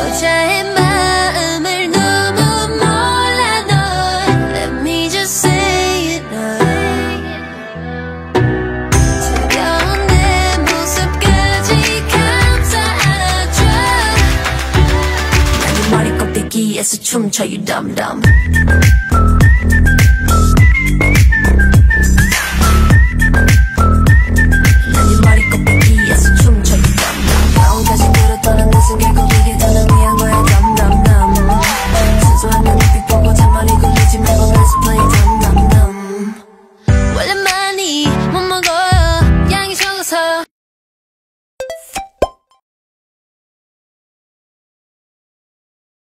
여자의 마음을 너무 몰라 널 Let me just say it now 차가운 내 모습까지 감싸줘 난 네 머리 꼭대기에서 춤춰 you dumb dumb